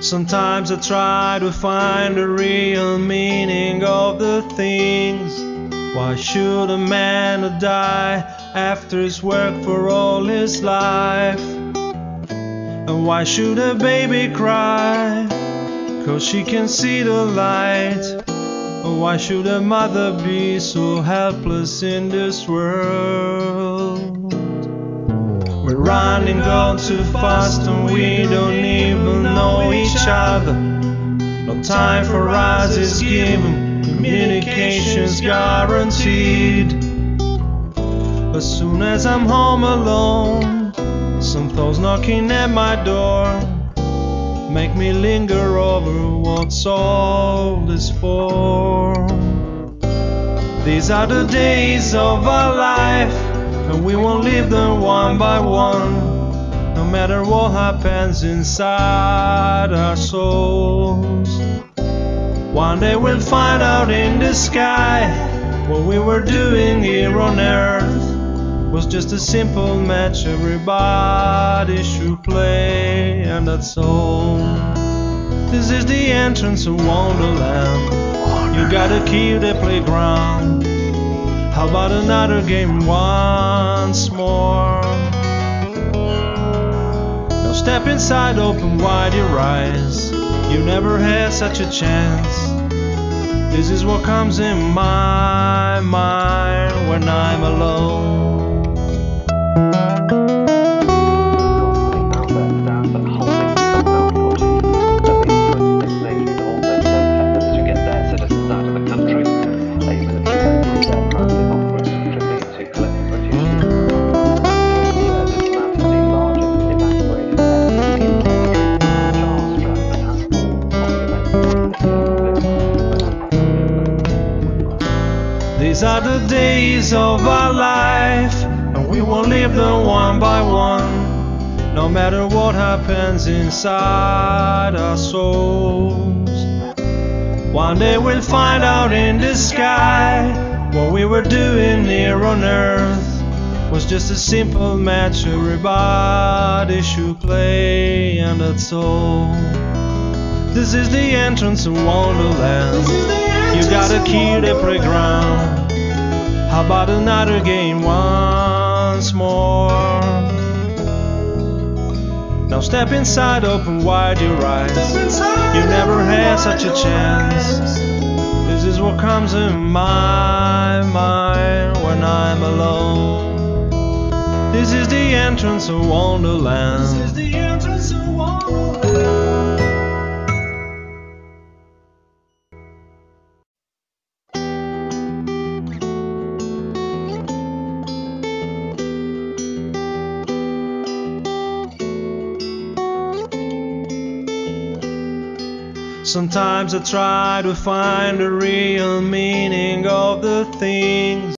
Sometimes I try to find the real meaning of the things. Why should a man die after he's worked for all his life? And why should a baby cry 'cause she can see the light? Or why should a mother be so helpless in this world? We're running gone too fast and we don't even know each other. No time for us is given, communication's guaranteed. As soon as I'm home alone, some thoughts knocking at my door make me linger over what's all this for. These are the days of our life, and we won't live them one by one, no matter what happens inside our souls. One day we'll find out in the sky what we were doing here on earth was just a simple match everybody should play, and that's all. This is the entrance of Wonderland. You got a key to the playground. How about another game once more? Now step inside, open wide your eyes. You never had such a chance. This is what comes in my mind when I'm alone. These are the days of our life, and we won't live them one by one, no matter what happens inside our souls. One day we'll find out in the sky what we were doing here on earth was just a simple match everybody should play, and that's all. This is the entrance of Wonderland. You got a key to the playground. How about another game once more? Now step inside, open wide your eyes. You never had such a chance. This is what comes in my mind when I'm alone. This is the entrance of Wonderland. This is the entrance of Wonderland. Sometimes I try to find the real meaning of the things.